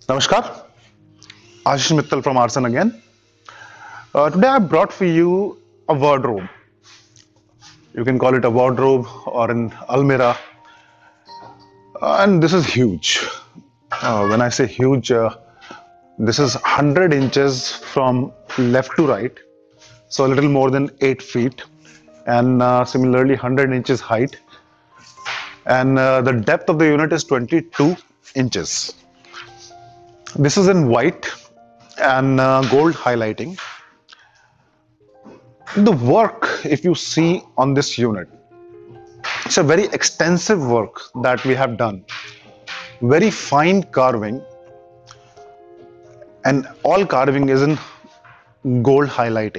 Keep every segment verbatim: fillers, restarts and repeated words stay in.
Namaskar, Ashish Mittal from Arsan again. Uh, today I brought for you a wardrobe. You can call it a wardrobe or an almirah. Uh, and this is huge. Uh, when I say huge, uh, this is one hundred inches from left to right, so a little more than eight feet, and uh, similarly one hundred inches height. And uh, the depth of the unit is twenty-two inches. This is in white and uh, gold highlighting. The work, if you see on this unit, it's a very extensive work that we have done. Very fine carving, and all carving is in gold highlighting.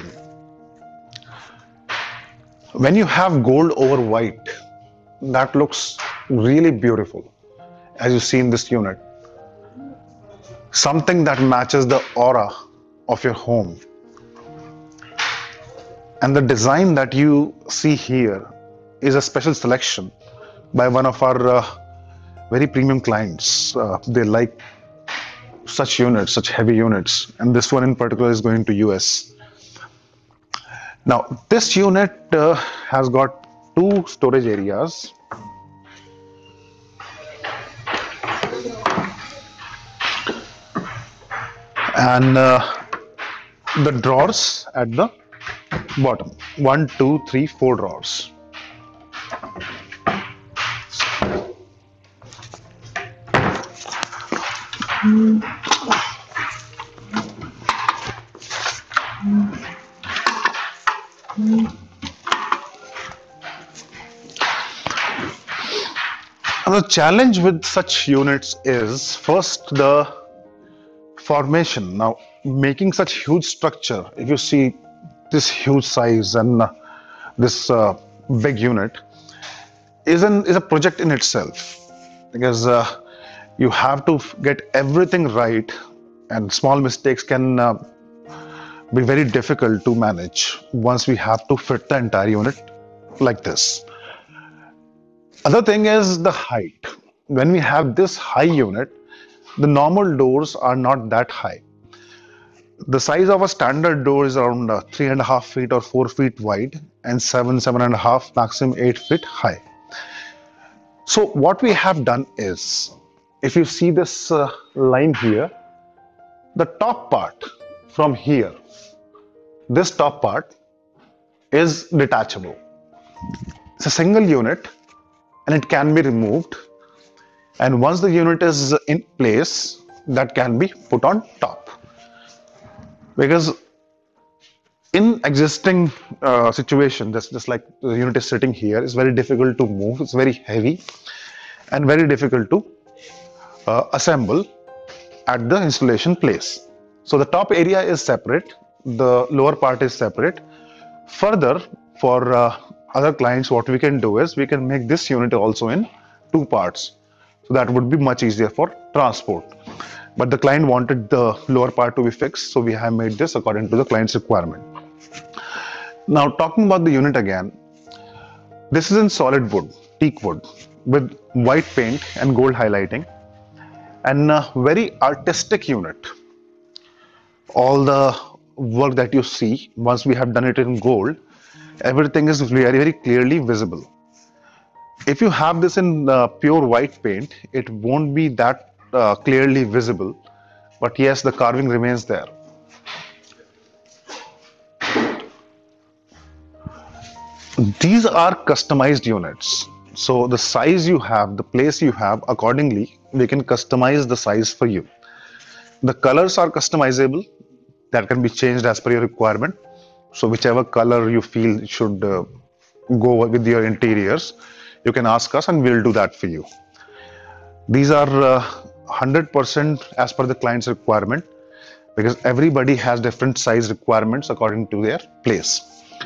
When you have gold over white, that looks really beautiful, as you see in this unit. Something that matches the aura of your home. And the design that you see here is a special selection by one of our uh, very premium clients. Uh, they like such units, such heavy units, and this one in particular is going to U S. Now, this unit uh, has got two storage areas. And uh, the drawers at the bottom. One, two, three, four drawers. And the challenge with such units is first the formation. Now, making such huge structure, if you see this huge size and uh, this uh, big unit, is an is a project in itself, because uh, you have to get everything right, and small mistakes can uh, be very difficult to manage once we have to fit the entire unit like this. Other thing is the height. When we have this high unit, the normal doors are not that high. The size of a standard door is around uh, three and a half feet or four feet wide, and seven, seven and a half, maximum eight feet high. So what we have done is, if you see this uh, line here, the top part from here, this top part is detachable. It's a single unit and it can be removed. And once the unit is in place, that can be put on top. Because in existing uh, situation, just, just like the unit is sitting here, it's very difficult to move, it's very heavy and very difficult to uh, assemble at the installation place. So the top area is separate, the lower part is separate. Further, for uh, other clients, what we can do is we can make this unit also in two parts. So that would be much easier for transport. But the client wanted the lower part to be fixed, so we have made this according to the client's requirement. Now, talking about the unit again, this is in solid wood, teak wood, with white paint and gold highlighting, and a very artistic unit. All the work that you see, once we have done it in gold, everything is very, very clearly visible. If you have this in uh, pure white paint, it won't be that uh, clearly visible, but yes, the carving remains there. These are customized units. So the size you have, the place you have, accordingly, we can customize the size for you. The colors are customizable, that can be changed as per your requirement. So whichever color you feel should uh, go with your interiors, you can ask us and we'll do that for you. These are uh, one hundred percent as per the client's requirement, because everybody has different size requirements according to their place.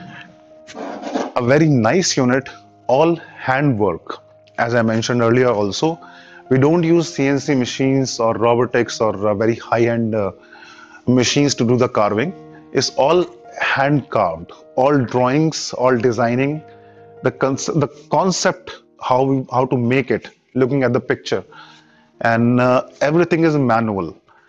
A very nice unit, all handwork. As I mentioned earlier also, we don't use C N C machines or robotics or uh, very high-end uh, machines to do the carving. It's all hand carved, all drawings, all designing. The, concept, the concept, how, we, how to make it, looking at the picture, and uh, everything is manual.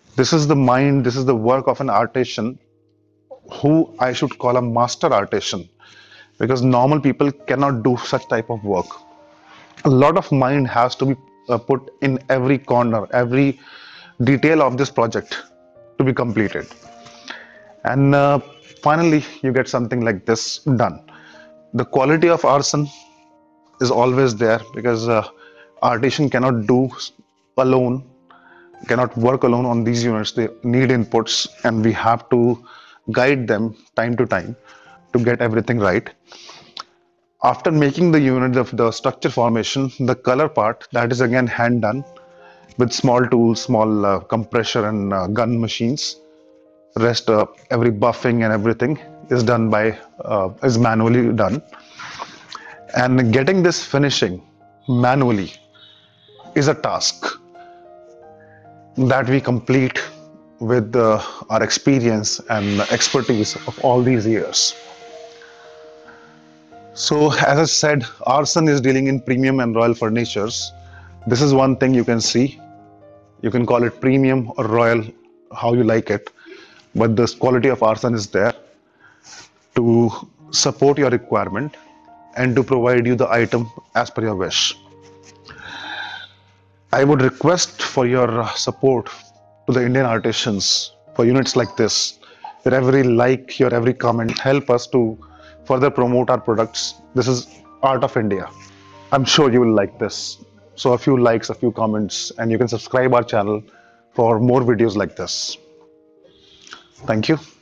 This is the mind, this is the work of an artisan who I should call a master artisan, because normal people cannot do such type of work. A lot of mind has to be uh, put in every corner, every detail of this project to be completed. And uh, finally, you get something like this done. The quality of artisan is always there, because uh, artisan cannot do alone, cannot work alone on these units. They need inputs, and we have to guide them time to time to get everything right. After making the unit of the structure formation, the color part, that is again hand done with small tools, small uh, compressor and uh, gun machines. Rest, uh, every buffing and everything is done by uh, is manually done. And getting this finishing manually is a task that we complete with uh, our experience and expertise of all these years. So, as I said, Artisan is dealing in premium and royal furnitures. This is one thing you can see. You can call it premium or royal, how you like it, but the quality of Artisan is there to support your requirement and to provide you the item as per your wish. I would request for your support to the Indian artisans for units like this. Your every like, your every comment help us to further promote our products. This is Art of India. I'm sure you will like this. So a few likes, a few comments, and you can subscribe our channel for more videos like this. Thank you.